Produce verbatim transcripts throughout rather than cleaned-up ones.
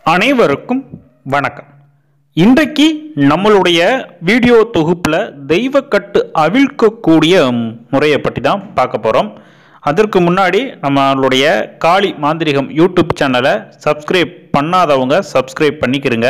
அனைவருக்கும் வணக்கம். இன்றைக்கு நம்மளுடைய வீடியோ தொகுப்பில் தெய்வக்கட்டு அவிழ்க்கக்கூடிய முறையை பற்றி தான் பார்க்க போகிறோம். அதற்கு முன்னாடி நம்மளுடைய காளி மாந்திரிகம் யூடியூப் சேனலை சப்ஸ்கிரைப் பண்ணாதவங்க சப்ஸ்கிரைப் பண்ணிக்கிறங்க.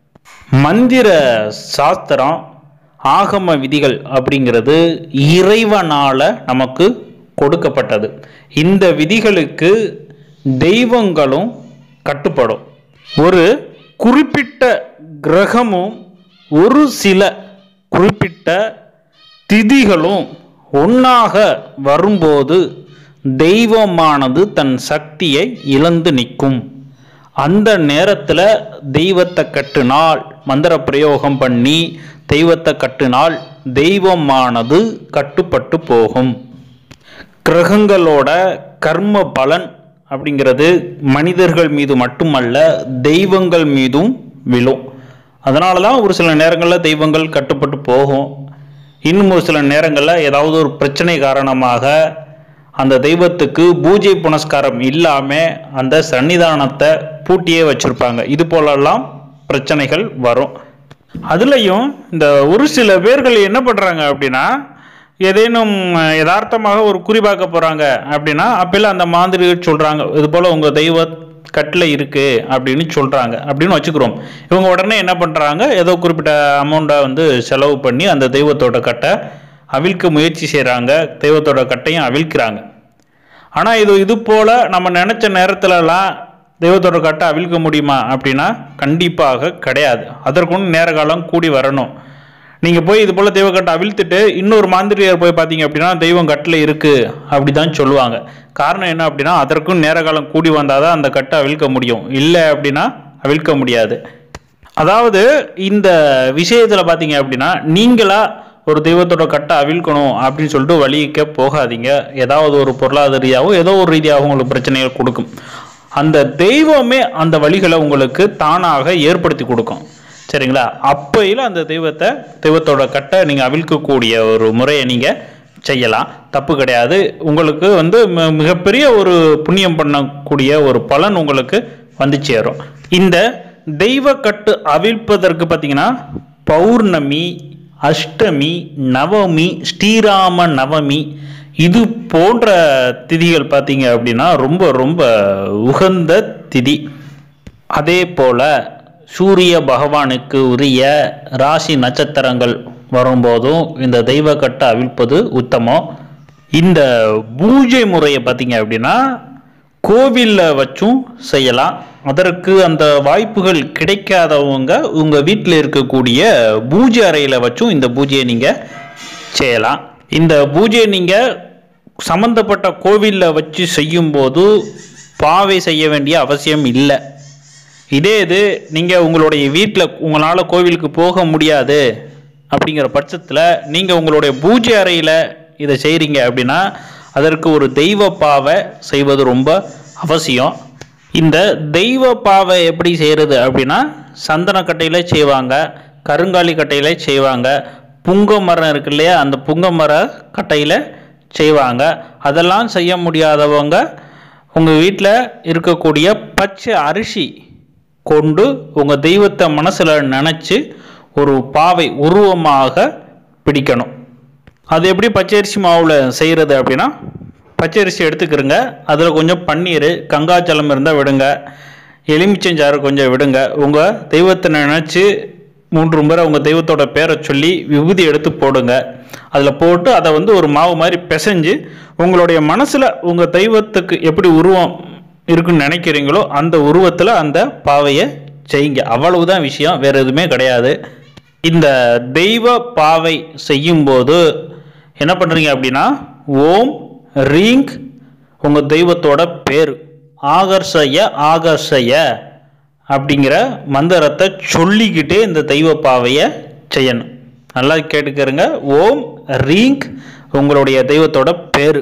மந்திர சாஸ்திரம் ஆகம விதிகள் அப்படிங்கிறது இறைவனால் நமக்கு கொடுக்கப்பட்டது. இந்த விதிகளுக்கு தெய்வங்களும் கட்டுப்படும். ஒரு குறிப்பிட்ட கிரகமும் ஒரு சில குறிப்பிட்ட திதிகளும் ஒன்றாக வரும்போது தெய்வமானது தன் சக்தியை இழந்து நிற்கும். அந்த நேரத்தில் தெய்வத்தை கட்டினால், மந்திர பிரயோகம் பண்ணி தெய்வத்தை கட்டினால் தெய்வமானது கட்டுப்பட்டு போகும். கிரகங்களோட கர்ம பலன் அப்படிங்கிறது மனிதர்கள் மீது மட்டுமல்ல, தெய்வங்கள் மீதும் விழும். அதனால தான் ஒரு சில நேரங்களில் தெய்வங்கள் கட்டுப்பட்டு போகும். இன்னும் ஒரு சில நேரங்களில் ஏதாவது ஒரு பிரச்சனை காரணமாக அந்த தெய்வத்துக்கு பூஜை புனஸ்காரம் இல்லாமல் அந்த சன்னிதானத்தை பூட்டியே வச்சுருப்பாங்க. இது போலெல்லாம் பிரச்சனைகள் வரும். அதுலேயும் இந்த ஒரு சில பேர்கள் என்ன பண்ணுறாங்க அப்படின்னா, ஏதேனும் யதார்த்தமாக ஒரு குறி பார்க்க போகிறாங்க அப்படின்னா அப்பெல்லாம் அந்த மாந்திரிகள் சொல்கிறாங்க, இது போல் உங்கள் தெய்வ கட்டில் இருக்குது அப்படின்னு சொல்கிறாங்க அப்படின்னு வச்சுக்கிறோம். இவங்க உடனே என்ன பண்ணுறாங்க, ஏதோ குறிப்பிட்ட அமௌண்ட்டை வந்து செலவு பண்ணி அந்த தெய்வத்தோட கட்டை அவிழ்க்க முயற்சி செய்கிறாங்க. தெய்வத்தோட கட்டையும் அவிழ்க்கிறாங்க. ஆனால் இது இது போல் நம்ம நினச்ச நேரத்துலலாம் தெய்வத்தோட கட்டை அவிழ்க்க முடியுமா அப்படின்னா கண்டிப்பாக கிடையாது. அதற்கும் நேர காலம் கூடி வரணும். நீங்கள் போய் இது போல் தெய்வக்கட்டை அவிழ்த்துட்டு இன்னொரு மாந்திரியார் போய் பார்த்தீங்க அப்படின்னா தெய்வம் கட்டில் இருக்குது அப்படி தான் சொல்லுவாங்க. காரணம் என்ன அப்படின்னா, அதற்கும் நேர காலம் கூடி வந்தால் தான் அந்த கட்டை அவிழ்க்க முடியும். இல்லை அப்படின்னா அவிழ்க்க முடியாது. அதாவது இந்த விஷயத்தில் பார்த்தீங்க அப்படின்னா, நீங்களா ஒரு தெய்வத்தோட கட்டை அவிழ்க்கணும் அப்படின்னு சொல்லிட்டு வழிக்க போகாதீங்க. ஏதாவது ஒரு பொருளாதார ரீதியாகவும் ஏதோ ஒரு ரீதியாகவும் உங்களுக்கு பிரச்சனைகள் கொடுக்கும். அந்த தெய்வமே அந்த வழிகளை உங்களுக்கு தானாக ஏற்படுத்தி கொடுக்கும். சரிங்களா? அப்பையில் அந்த தெய்வத்தை தெய்வத்தோட கட்டை நீங்கள் அவிழ்க்கக்கூடிய ஒரு முறையை நீங்கள் செய்யலாம். தப்பு கிடையாது. உங்களுக்கு வந்து மிகப்பெரிய ஒரு புண்ணியம் பண்ணக்கூடிய ஒரு பலன் உங்களுக்கு வந்து சேரும். இந்த தெய்வக்கட்டு அவிழ்ப்பதற்கு பார்த்தீங்கன்னா பௌர்ணமி, அஷ்டமி, நவமி, ஸ்ரீராம நவமி இது போன்ற திதிகள் பார்த்தீங்க அப்படின்னா ரொம்ப ரொம்ப உகந்த திதி. அதே போல் சூரிய பகவானுக்கு உரிய ராசி நட்சத்திரங்கள் வரும்போதும் இந்த தெய்வக்கட்டை அவிழ்ப்பது உத்தமம். இந்த பூஜை முறையை பார்த்தீங்க அப்படின்னா கோவிலில் வச்சும் செய்யலாம். அதற்கு அந்த வாய்ப்புகள் கிடைக்காதவங்க உங்கள் வீட்டில் இருக்கக்கூடிய பூஜை அறையில் வச்சும் இந்த பூஜையை நீங்கள் செய்யலாம். இந்த பூஜையை நீங்கள் சம்பந்தப்பட்ட கோவிலில் வச்சு செய்யும்போது பாவை செய்ய வேண்டிய அவசியம் இல்லை. இதே இது நீங்கள் உங்களுடைய வீட்டில் உங்களால் கோவிலுக்கு போக முடியாது அப்படிங்கிற பட்சத்தில் நீங்கள் உங்களுடைய பூஜை அறையில் இதை செய்கிறீங்க அப்படின்னா அதற்கு ஒரு தெய்வ பாவை செய்வது ரொம்ப அவசியம். இந்த தெய்வ பாவை எப்படி செய்கிறது அப்படின்னா, சந்தன கட்டையில் செய்வாங்க, கருங்காலி கட்டையில் செய்வாங்க, புங்க மரம் இருக்கு இல்லையா, அந்த புங்க மர கட்டையில் செய்வாங்க. அதெல்லாம் செய்ய முடியாதவங்க உங்கள் வீட்டில் இருக்கக்கூடிய பச்சை அரிசி கொண்டு உங்கள் தெய்வத்தை மனசில் நினச்சி ஒரு பாவை உருவமாக பிடிக்கணும். அது எப்படி பச்சரிசி மாவில் செய்கிறது அப்படின்னா, பச்சரிசி எடுத்துக்கிறங்க, அதில் கொஞ்சம் பன்னீர், கங்காச்சலம் இருந்தால் விடுங்க, எலுமிச்சஞ்சாறு கொஞ்சம் விடுங்க. உங்கள் தெய்வத்தை நினச்சி மூன்று முறை உங்கள் தெய்வத்தோட பேரை சொல்லி விபூதி எடுத்து போடுங்க. அதில் போட்டு அதை வந்து ஒரு மாவு மாதிரி பிசைஞ்சு உங்களுடைய மனசில் உங்கள் தெய்வத்துக்கு எப்படி உருவம் இருக்குன்னு நினைக்கிறீங்களோ அந்த உருவத்தில் அந்த பாவையை செய்யுங்க. அவ்வளவுதான் விஷயம், வேறு எதுவுமே கிடையாது. இந்த தெய்வ பாவை செய்யும்போது என்ன பண்ணுறீங்க அப்படின்னா, ஓம் ரீங் உங்கள் தெய்வத்தோட பேர் ஆகர்ஷய ஆகர்ஷய அப்படிங்கிற மந்திரத்தை சொல்லிக்கிட்டே இந்த தெய்வ பாவையை செய்யணும். நல்லா கேட்டுக்கிறங்க. ஓம் ரீங் உங்களுடைய தெய்வத்தோட பேர்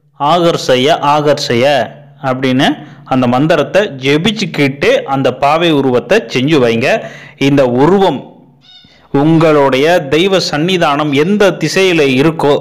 ஆகர்ஷய ஆகர்ஷய அப்படின்னு அந்த மந்திரத்தை ஜெபிச்சுக்கிட்டு அந்த பாவை உருவத்தை செஞ்சு வைங்க. இந்த உருவம் உங்களுடைய தெய்வ சன்னிதானம் எந்த திசையில் இருக்கோ,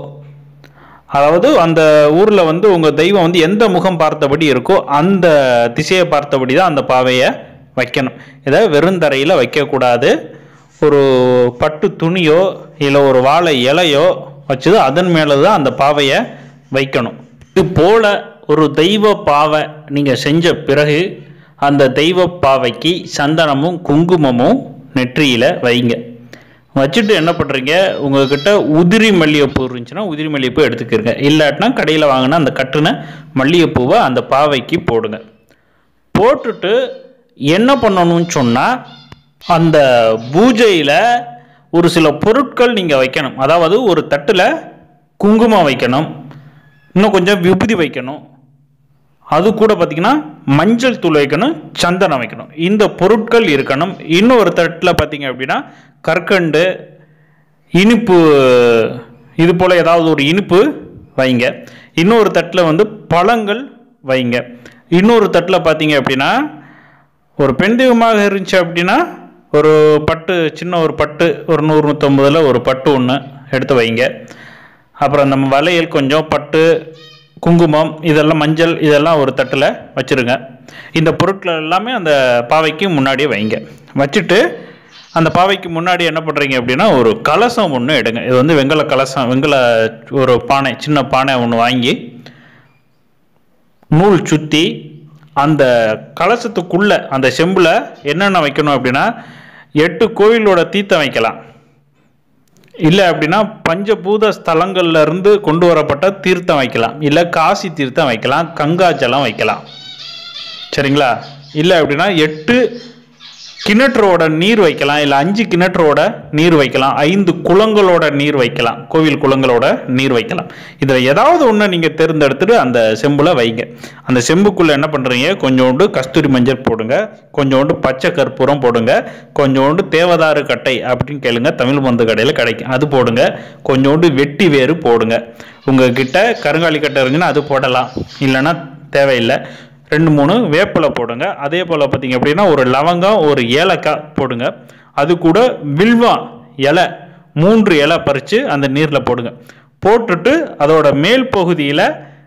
அதாவது அந்த ஊரில் வந்து உங்கள் தெய்வம் வந்து எந்த முகம் பார்த்தபடி இருக்கோ அந்த திசையை பார்த்தபடி தான் அந்த பாவையை வைக்கணும். இதை வெறுந்தரையில் வைக்கக்கூடாது. ஒரு பட்டு துணியோ இல்லை ஒரு வாழை இலையோ வச்சு அதன் மேலே தான் அந்த பாவையை வைக்கணும். இது போல் ஒரு தெய்வ பாவை நீங்கள் செஞ்ச பிறகு அந்த தெய்வ பாவைக்கு சந்தனமும் குங்குமமும் நெற்றியில் வைங்க. வச்சுட்டு என்ன பண்ணுறீங்க, உங்கள்கிட்ட உதிரி மல்லிகைப்பூ இருந்துச்சுன்னா உதிரி மல்லிகைப்பூ எடுத்துக்கிறங்க. இல்லாட்டினா கடையில் வாங்கினா அந்த கட்டுன மல்லிகைப்பூவை அந்த பாவைக்கு போடுங்க. போட்டுட்டு என்ன பண்ணணும்னு சொன்னால், அந்த பூஜையில் ஒரு சில பொருட்கள் நீங்கள் வைக்கணும். அதாவது ஒரு தட்டில் குங்குமம் வைக்கணும், இன்னும் கொஞ்சம் விபூதி வைக்கணும், அது கூட பார்த்திங்கன்னா மஞ்சள் தூள் வைக்கணும், சந்தனம் வைக்கணும். இந்த பொருட்கள் இருக்கணும். இன்னொரு தட்டில் பார்த்திங்க அப்படின்னா கற்கண்டு, இனிப்பு, இது போல் ஏதாவது ஒரு இனிப்பு வைங்க. இன்னொரு தட்டில் வந்து பழங்கள் வைங்க. இன்னொரு தட்டில் பார்த்திங்க அப்படின்னா ஒரு பெண் தெய்வமாக இருந்துச்சு அப்படின்னா ஒரு பட்டு, சின்ன ஒரு பட்டு, ஒரு நூறு நூற்றம்பதில் ஒரு பட்டு ஒன்று எடுத்து வைங்க. அப்புறம் நம்ம வளையல் கொஞ்சம், பட்டு, குங்குமம், இதெல்லாம் மஞ்சள், இதெல்லாம் ஒரு தட்டில் வச்சுருங்க. இந்த பொருட்கள் எல்லாமே அந்த பாவைக்கு முன்னாடியே வைங்க. வச்சுட்டு அந்த பாவைக்கு முன்னாடி என்ன பண்ணுறீங்க அப்படின்னா ஒரு கலசம் ஒன்று எடுங்க. இது வந்து வெங்கல கலசம், வெங்கல ஒரு பானை, சின்ன பானை ஒன்று வாங்கி நூல் சுற்றி அந்த கலசத்துக்குள்ளே அந்த செம்பில் என்னென்ன வைக்கணும் அப்படின்னா எட்டு கோவிலோட தீர்த்தம் வைக்கலாம். இல்லை அப்படின்னா பஞ்சபூத ஸ்தலங்கள்ல இருந்து கொண்டு வரப்பட்ட தீர்த்தம் வைக்கலாம். இல்லை காசி தீர்த்தம் வைக்கலாம், கங்காஜலம் வைக்கலாம். சரிங்களா? இல்லை அப்படின்னா எட்டு கிணற்றோட நீர் வைக்கலாம், இல்லை அஞ்சு கிணற்றோட நீர் வைக்கலாம், ஐந்து குளங்களோட நீர் வைக்கலாம், கோவில் குளங்களோட நீர் வைக்கலாம். இதில் ஏதாவது ஒன்று நீங்கள் தேர்ந்தெடுத்துட்டு அந்த செம்பில் வைங்க. அந்த செம்புக்குள்ளே என்ன பண்ணுறீங்க, கொஞ்சோண்டு கஸ்தூரி மஞ்சள் போடுங்க, கொஞ்சோண்டு பச்சை கற்பூரம் போடுங்க, கொஞ்சோண்டு தேவதாரு கட்டை அப்படின்னு கேளுங்க, தமிழ் மருந்து கடையில் கிடைக்கும், அது போடுங்க. கொஞ்சோண்டு வெட்டி வேறு போடுங்க. உங்ககிட்ட கருங்காலி கட்டை இருந்துச்சுன்னா அது போடலாம், இல்லைன்னா தேவையில்லை. ரெண்டு மூணு வேப்பிலை போடுங்க. அதே போல் பார்த்திங்க அப்படின்னா ஒரு லவங்கம், ஒரு ஏலக்காய் போடுங்க. அது கூட வில்வா இலை மூன்று இலை பறித்து அந்த நீரில் போடுங்க. போட்டுட்டு அதோட மேல் பகுதியில்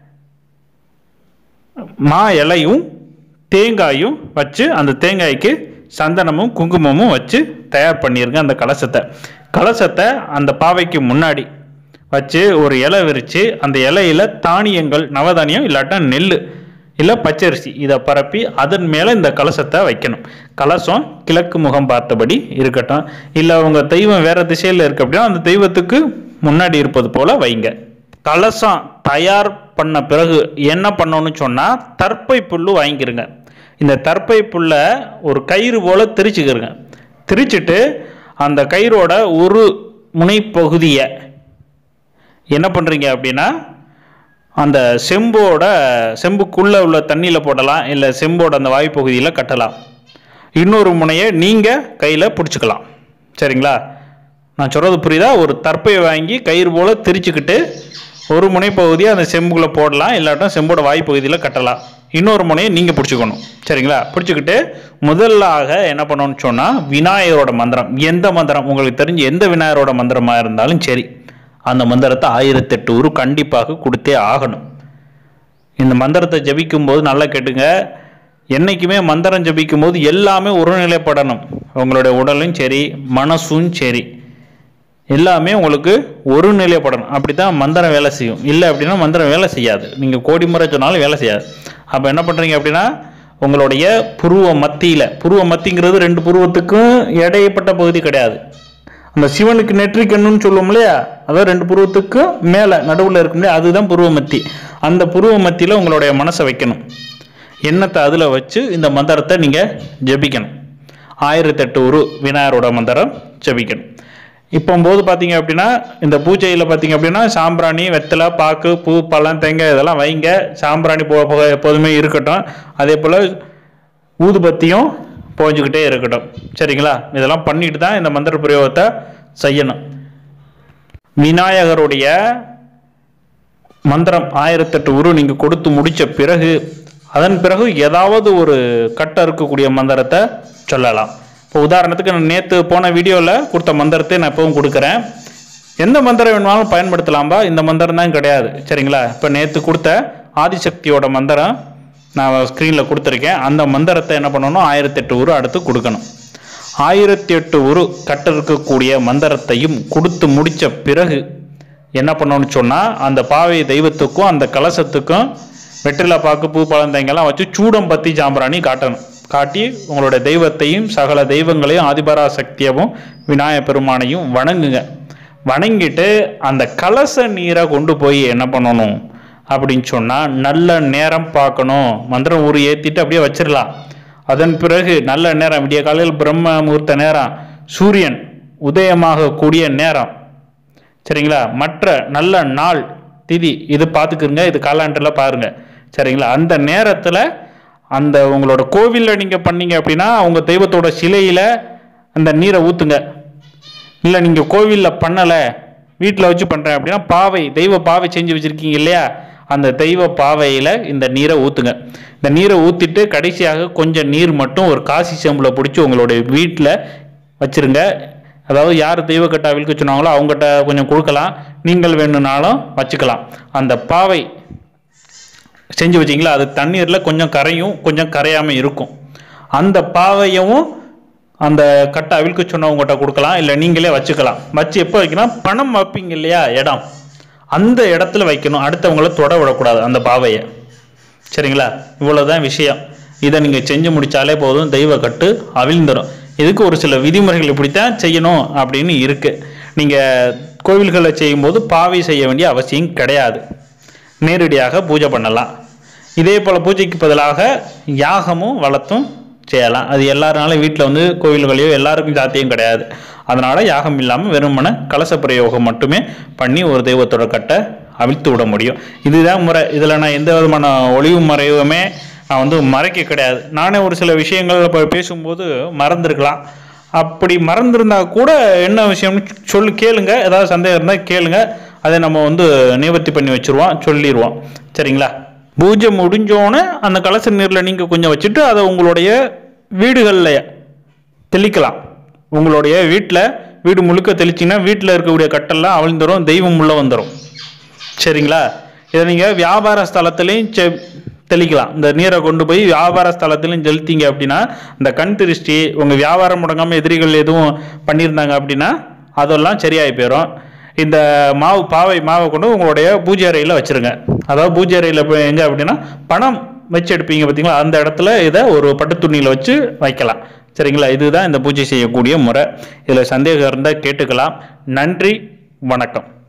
மா இலையும் தேங்காயும் வச்சு அந்த தேங்காய்க்கு சந்தனமும் குங்குமமும் வச்சு தயார் பண்ணிடுங்க. அந்த கலசத்தை கலசத்தை அந்த பாவைக்கு முன்னாடி வச்சு ஒரு இலை விரித்து அந்த இலையில் தானியங்கள், நவதானியம் இல்லாட்டா நெல் இல்லை பச்சரிசி இதை பரப்பி அதன் மேலே இந்த கலசத்தை வைக்கணும். கலசம் கிழக்கு முகம் பார்த்தபடி இருக்கட்டும். இல்லை உங்கள் தெய்வம் வேறு திசையில் இருக்கு அப்படின்னா அந்த தெய்வத்துக்கு முன்னாடி இருப்பது போல் வைங்க. கலசம் தயார் பண்ண பிறகு என்ன பண்ணணும்னு சொன்னால் தர்ப்பை புல் வாங்கிக்கிறங்க. இந்த தர்ப்பை புல்லை ஒரு கயிறு போல் திரிச்சுக்கிறங்க. திரிச்சுட்டு அந்த கயிறோட ஒரு முனைப்பகுதியை என்ன பண்ணுறீங்க அப்படின்னா அந்த செம்போட செம்புக்குள்ளே உள்ள தண்ணியில் போடலாம், இல்லை செம்போட அந்த வாய்ப்பகுதியில் கட்டலாம். இன்னொரு முனையை நீங்கள் கையில் பிடிச்சிக்கலாம். சரிங்களா? நான் சொல்கிறது புரியுதா? ஒரு தர்ப்பையை வாங்கி கயிறு போல் திரிச்சுக்கிட்டு ஒரு முனைப்பகுதியை அந்த செம்புக்குள்ளே போடலாம், இல்லாட்டும் செம்போட வாய்ப்பகுதியில் கட்டலாம். இன்னொரு முனையை நீங்கள் பிடிச்சிக்கணும். சரிங்களா? பிடிச்சிக்கிட்டு முதலாக என்ன பண்ணணும்னு சொன்னால் விநாயகரோட மந்திரம், எந்த மந்திரம் உங்களுக்கு தெரிஞ்சு எந்த விநாயகரோட மந்திரமாக இருந்தாலும் சரி, அந்த மந்திரத்தை ஆயிரத்தெட்டு உரு கண்டிப்பாக கொடுத்தே ஆகணும். இந்த மந்திரத்தை ஜபிக்கும் போது நல்லா கேட்டுங்க, என்றைக்குமே மந்திரம் ஜபிக்கும் போது எல்லாமே ஒருநிலைப்படணும். உங்களுடைய உடலும் சரி, மனசும் சரி, எல்லாமே உங்களுக்கு ஒரு நிலைப்படணும். அப்படி தான் மந்திரம் வேலை செய்யும். இல்லை அப்படின்னா மந்திரம் வேலை செய்யாது. நீங்கள் கோடி முறை சொன்னாலும் வேலை செய்யாது. அப்போ என்ன பண்ணுறீங்க அப்படின்னா உங்களுடைய புருவ மத்தியில், புருவ மத்திங்கிறது ரெண்டு புருவத்துக்கும் இடையப்பட்ட பகுதி கிடையாது. அந்த சிவனுக்கு நெற்றி கண்ணுன்னு சொல்லுவோம் இல்லையா, அதாவது ரெண்டு புருவத்துக்கும் மேலே நடுவில் இருக்கும் இல்லையா, அதுதான் புருவ மத்தி. அந்த புருவ மத்தியில் உங்களுடைய மனசை வைக்கணும். எண்ணத்தை அதில் வச்சு இந்த மந்திரத்தை நீங்கள் ஜபிக்கணும். ஆயிரத்தெட்டு உரு விநாயகரோட மந்திரம் ஜபிக்கணும். இப்போ போது பார்த்தீங்க அப்படின்னா இந்த பூஜையில் பார்த்தீங்க அப்படின்னா சாம்பிராணி, வெத்தலை, பாக்கு, பூ, பழம், தேங்காய் இதெல்லாம் வைங்க. சாம்பிராணி போ எப்போதுமே இருக்கட்டும். அதே போல் ஊதுபத்தியும் போஞ்சுக்கிட்டே இருக்கட்டும். சரிங்களா? இதெல்லாம் பண்ணிட்டு தான் இந்த மந்திர பிரயோகத்தை செய்யணும். விநாயகருடைய மந்திரம் ஆயிரத்தெட்டு உரு நீங்கள் கொடுத்து முடித்த பிறகு அதன் பிறகு ஏதாவது ஒரு கட்ட இருக்கக்கூடிய மந்திரத்தை சொல்லலாம். இப்போ உதாரணத்துக்கு நான் நேற்று போன வீடியோவில் கொடுத்த மந்திரத்தை நான் எப்பவும் கொடுக்குறேன். எந்த மந்திரம் வேணுமாலும் பயன்படுத்தலாம்பா, இந்த மந்திரம் தான் கிடையாது. சரிங்களா? இப்போ நேற்று கொடுத்த ஆதிசக்தியோட மந்திரம் நான் ஸ்க்ரீனில் கொடுத்துருக்கேன். அந்த மந்திரத்தை என்ன பண்ணணும், ஆயிரத்தெட்டு உரு அடுத்து கொடுக்கணும். ஆயிரத்தி எட்டு உரு கட்ட இருக்கக்கூடிய மந்திரத்தையும் கொடுத்து முடித்த பிறகு என்ன பண்ணணும்னு சொன்னால், அந்த பாவை தெய்வத்துக்கும் அந்த கலசத்துக்கும் வெற்றிலை பாக்கு பூ பழந்தைங்கெல்லாம் வச்சு சூடம் பத்தி சாம்பிராணி காட்டணும். காட்டி உங்களுடைய தெய்வத்தையும் சகல தெய்வங்களையும் ஆதிபரா சக்தியவும் விநாயகப் பெருமானையும் வணங்குங்க. வணங்கிட்டு அந்த கலச நீரை கொண்டு போய் என்ன பண்ணணும் அப்படின்னு சொன்னால், நல்ல நேரம் பார்க்கணும். மந்திரம் ஊர் ஏற்றிட்டு அப்படியே வச்சிடலாம். அதன் பிறகு நல்ல நேரம், விடிய காலையில் பிரம்ம முகூர்த்த நேரம், சூரியன் உதயமாக கூடிய நேரம், சரிங்களா? மற்ற நல்ல நாள் திதி இது பார்த்துக்குங்க. இது காலாண்டரில் பாருங்க, சரிங்களா? அந்த நேரத்தில் அந்த உங்களோட கோவிலில் நீங்கள் பண்ணீங்க அப்படின்னா அவங்க தெய்வத்தோட சிலையில் அந்த நீரை ஊற்றுங்க. இல்லை நீங்கள் கோவிலில் பண்ணலை, வீட்டில் வச்சு பண்ணுறேன் அப்படின்னா பாவை தெய்வ பாவை செஞ்சு வச்சுருக்கீங்க இல்லையா, அந்த தெய்வ பாவையில் இந்த நீரை ஊற்றுங்க. இந்த நீரை ஊற்றிட்டு கடைசியாக கொஞ்சம் நீர் மட்டும் ஒரு காசி செம்பில் பிடிச்சி உங்களுடைய வீட்டில் வச்சுருங்க. அதாவது யார் தெய்வக்கட்டை அவிழ்க்க சொன்னாங்களோ அவங்ககிட்ட கொஞ்சம் கொடுக்கலாம், நீங்கள் வேணும்னாலும் வச்சுக்கலாம். அந்த பாவை செஞ்சு வச்சிங்களா, அது தண்ணீரில் கொஞ்சம் கரையும் கொஞ்சம் கரையாமல் இருக்கும். அந்த பாவையவும் அந்த கட்டை அவிழ்க்க சொன்னவங்ககிட்ட கொடுக்கலாம், இல்லை நீங்களே வச்சுக்கலாம். வச்சு எப்போ வைக்கணும், பணம் வைப்பீங்க இல்லையா இடம், அந்த இடத்துல வைக்கணும். அடுத்தவங்கள தொட விடக்கூடாது அந்த பாவையை, சரிங்களா? இவ்வளோதான் விஷயம். இதை நீங்கள் செஞ்சு முடித்தாலே போதும், தெய்வ கட்டு அவிழ்ந்துடும். இதுக்கு ஒரு சில விதிமுறைகள் இப்படித்தான் செய்யணும் அப்படின்னு இருக்குது. நீங்கள் கோவில்களில் செய்யும்போது பாவை செய்ய வேண்டிய அவசியம் கிடையாது, நேரடியாக பூஜை பண்ணலாம். இதே போல் பூஜைக்கு பதிலாக யாகமும் வளர்த்தும் செய்யலாம். அது எல்லாருனாலும் வீட்டில் வந்து கோவில்களையோ எல்லாருக்கும் சாத்தியம் கிடையாது. அதனால் யாகம் இல்லாமல் வெறுமன கலச பிரயோகம் மட்டுமே பண்ணி ஒரு தெய்வத்தோட கட்டை அவிழ்த்து விட முடியும். இதுதான் முறை. இதில் நான் எந்த விதமான ஒளிவு மறைவுமே நான் வந்து மறைக்க கிடையாது. நானே ஒரு சில விஷயங்கள் இப்போ பேசும்போது மறந்துருக்கலாம். அப்படி மறந்துருந்தால் கூட என்ன விஷயம்னு சொல்லி கேளுங்க. ஏதாவது சந்தேகம் இருந்தால் கேளுங்க, அதை நம்ம வந்து நிவர்த்தி பண்ணி வச்சுருவோம், சொல்லிடுவோம், சரிங்களா? பூஜை முடிஞ்சோன்னே அந்த கலச நீரில் நீங்கள் கொஞ்சம் வச்சுட்டு அதை உங்களுடைய வீடுகளில் தெளிக்கலாம். உங்களுடைய வீட்டில் வீடு முழுக்க தெளிச்சிங்கன்னா வீட்டில் இருக்கக்கூடிய கட்டெல்லாம் அவிழ்ந்துடும், தெய்வம் உள்ளே வந்துடும், சரிங்களா? இதை நீங்கள் வியாபார ஸ்தலத்துலேயும் செ தெளிக்கலாம். இந்த நீரை கொண்டு போய் வியாபார ஸ்தலத்துலையும் செலுத்திங்க அப்படின்னா இந்த கண் திருஷ்டி, உங்கள் வியாபாரம் முடங்காமல் எதிரிகள் எதுவும் பண்ணியிருந்தாங்க அப்படின்னா அதெல்லாம் சரியாகி போயிடும். இந்த மாவு பாவை மாவை கொண்டு உங்களுடைய பூஜை அறையில் வச்சுருங்க. அதாவது பூஜை அறையில் போய் எங்கே அப்படின்னா பணம் வச்சு எடுப்பீங்க பார்த்தீங்களா, அந்த இடத்துல இதை ஒரு பட்டு துணியில் வச்சு வைக்கலாம், சரிங்களா? இதுதான் இந்த பூஜை செய்யக்கூடிய முறை. இதில் சந்தேகம் இருந்தால் கேட்டுக்கலாம். நன்றி, வணக்கம்.